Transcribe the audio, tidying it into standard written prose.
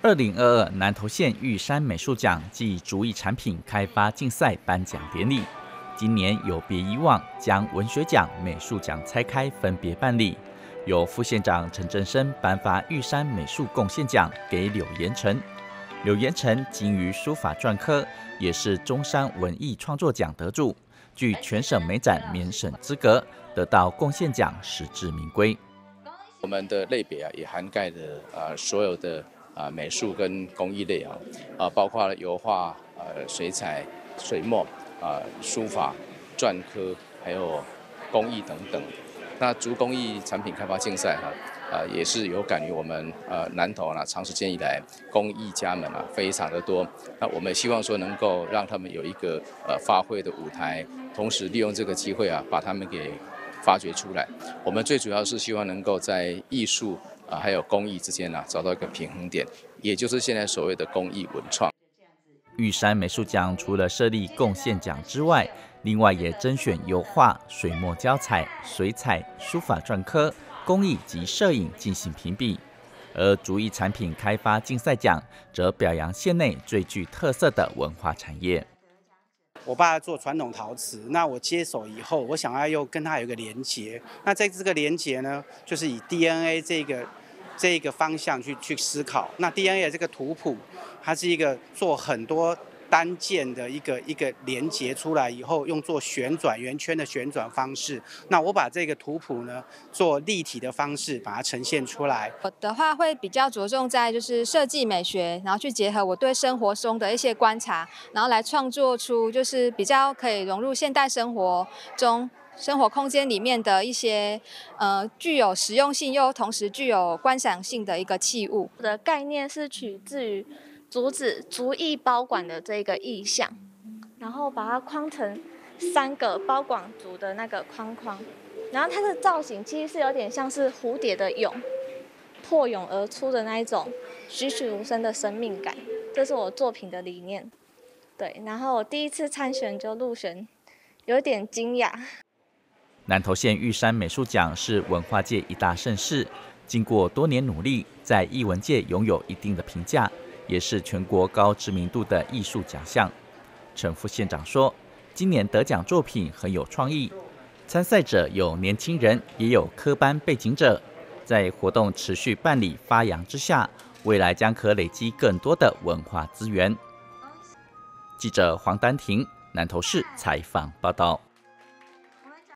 2022南投县玉山美术奖暨竹艺产品开发竞赛颁奖典礼，今年有别以往，将文学奖、美术奖拆开分别办理。由副县长陈振生颁发玉山美术贡献奖给柳延成。柳延成精于书法篆刻，也是中山文艺创作奖得主，具全省美展免审资格，得到贡献奖实至名归。 我们的类别也涵盖了所有的美术跟工艺类包括了油画、水彩、水墨、书法、篆刻，还有工艺等等。那竹工艺产品开发竞赛也是有感于我们南投长时间以来工艺家们非常的多。那我们希望说能够让他们有一个发挥的舞台，同时利用这个机会把他们给发掘出来。我们最主要是希望能够在艺术还有工艺之间找到一个平衡点，也就是现在所谓的工艺文创。 玉山美术奖除了设立贡献奖之外，另外也甄选油画、水墨胶彩、水彩、书法篆刻、工艺及摄影进行评比。而竹艺产品开发竞赛奖则表扬县内最具特色的文化产业。 我爸做传统陶瓷，那我接手以后，我想要又跟他有一个连结。那在这个连结呢，就是以 DNA 这个方向去思考。那 DNA 这个图谱，它是一个做很多单件的一个连结出来以后，用做旋转圆圈的旋转方式。那我把这个图谱呢，做立体的方式把它呈现出来。 我的话会比较着重在就是设计美学，然后去结合我对生活中的一些观察，然后来创作出就是比较可以融入现代生活中生活空间里面的一些具有实用性又同时具有观赏性的一个器物。 我的概念是取自于竹子竹艺包管的这个意象，然后把它框成3个包管竹的那个框框，然后它的造型其实是有点像是蝴蝶的蛹破蛹而出的那一种栩栩如生的生命感，这是我作品的理念。对，然后我第一次参选就入选，有点惊讶。 南投县玉山美术奖是文化界一大盛事，经过多年努力，在艺文界拥有一定的评价，也是全国高知名度的艺术奖项。陈副县长说，今年得奖作品很有创意，参赛者有年轻人，也有科班背景者。在活动持续办理发扬之下，未来将可累积更多的文化资源。记者黄丹婷，南投市采访报道。